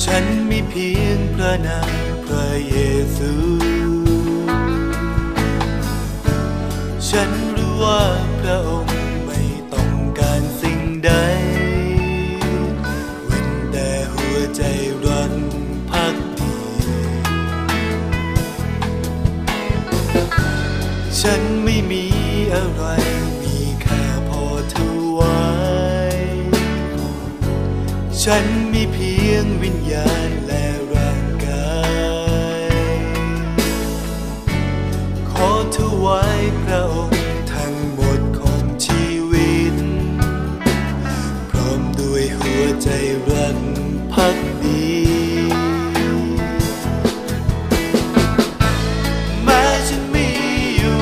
ฉันมีเพียงพระนามพระเยซูฉันรู้ว่าพระองค์ไม่ต้องการสิ่งใดเว้นแต่หัวใจรักภักดีฉันไม่มีอะไรมีแค่พอถวายฉันมีเพียงวิญญาณและร่างกายขอถวายพระองค์ทั้งหมดของชีวิตพร้อมด้วยหัวใจรักภักดีแม้ฉันมีอยู่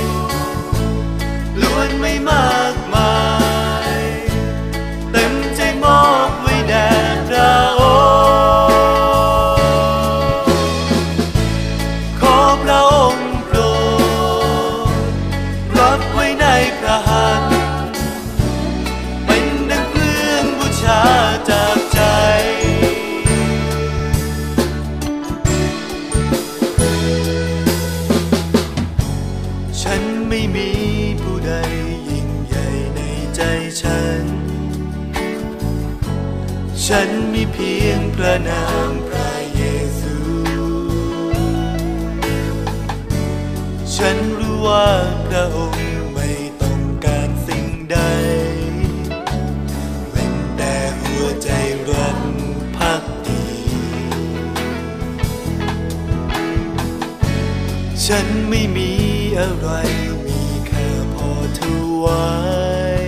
ล้วนไม่มากมายเต็มใจมอบไว้แด่พระองค์ขอพระองค์โปรดรับไว้ในพระหัตถ์เป็นดังเครื่องบูชาจากใจฉันไม่มีผู้ใดยิ่งใหญ่ในใจฉันมีเพียงพระนามพระเยซูฉันรู้ว่าพระองค์ไม่ต้องการสิ่งใดเว้นแต่หัวใจรักภักดีฉันไม่มีอะไรมีแค่พอถวาย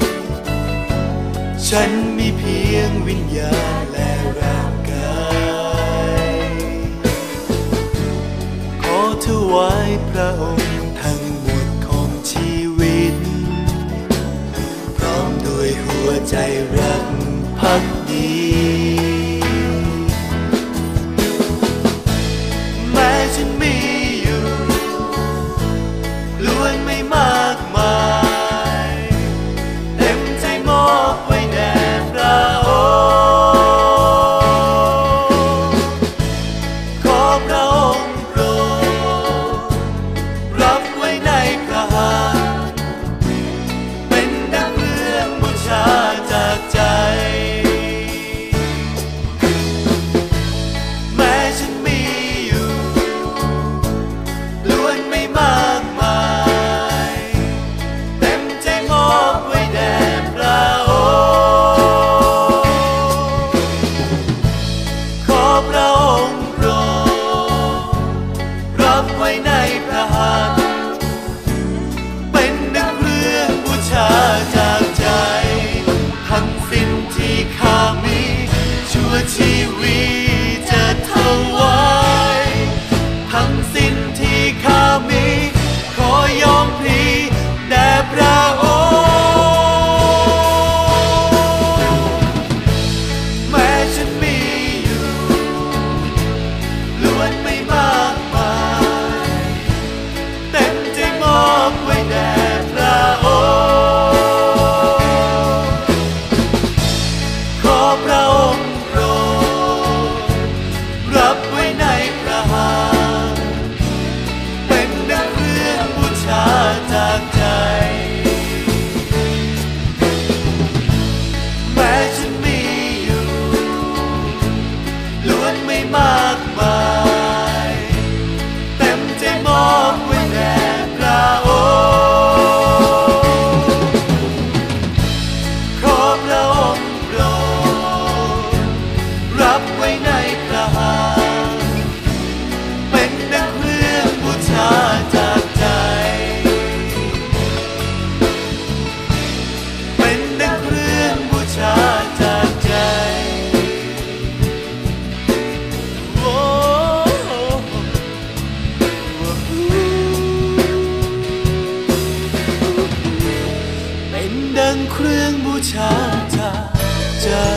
ฉันมีเพียงวิญญาณและร่างกายขอถวายพระองค์ทั้งหมดของชีวิตพร้อมด้วยหัวใจรักภักดีแม้ฉันมีอยู่ล้วนไม่มากมายเต็มใจมอบไว้แด่พระองค์ขอพระองค์โปรดรับไว้ในพระหัตถ์เป็นดังเครื่องบูชาจากใจแม้ฉันมีอยู่ล้วนไม่มากมายเต็มใจมอบไว้แด่พระองค์ขอพระองค์โปรดรับไว้ในพระหัตถ์เป็นดังเครื่องบูชาจากใจทั้งสิ้นที่ข้ามีชั่วชีวิตจะถวายทั้งสิ้นที่ข้ามีขอยอมพลีแด่พระองค์แม้ฉันมีอยู่ล้วนไม่มากมายเต็มใจมอบไว้แด่พระองค์ขอพระองค์โปรดรับไว้ในพระหัตถ์เป็นดังเครื่องบูชาจากใจแม้ฉันมีอยู่ล้วนไม่มากมายเต็มใจมอบไว้แด่พระองค์ขอพระองค์โปรดรับไว้ในพระหัตถ์เป็นดังเครื่องบูชาจากใจเป็นดังเครื่องบูชาจากใจโอ้เป็นดังเครื่องบูชาจากใจ